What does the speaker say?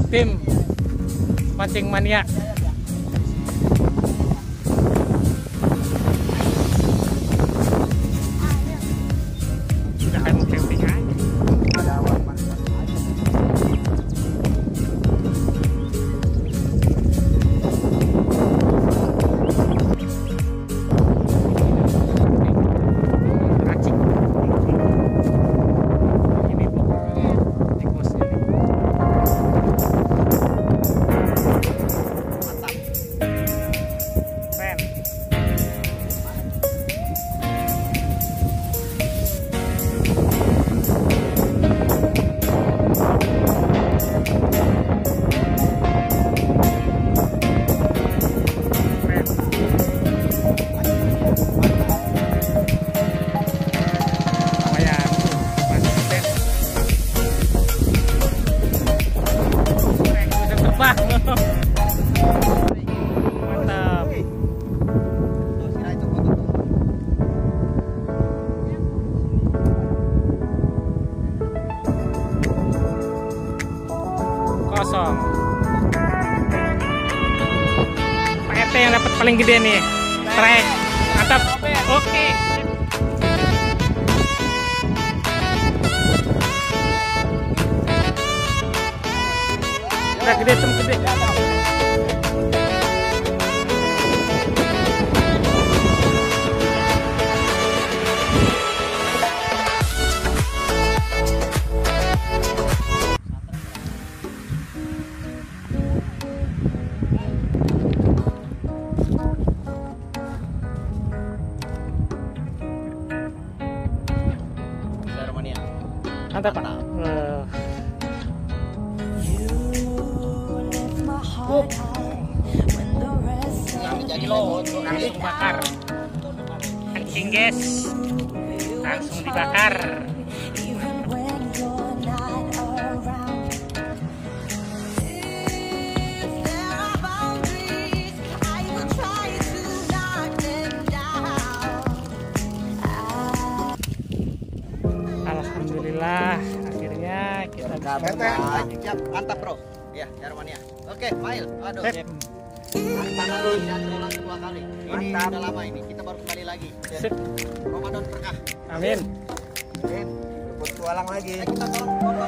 tim mancing mania. Sudah kan camping aja. Mantap. Kosong. Pak RT yang dapat paling gede nih. Strike. Mantap. Oke. Udah gede, tem gede. Mantap, Pak. Jadi lo Langsung bakar. Anjing, guys. Langsung dibakar. Alhamdulillah, akhirnya kita mantap bro. Ya, Jarmania. Oke, Mail. Aduh. Tangan langsung 2 kali. Ini udah lama ini. Kita baru kembali lagi. Ramadan berkah. Amin. Bertualang lagi. Kita tolong foto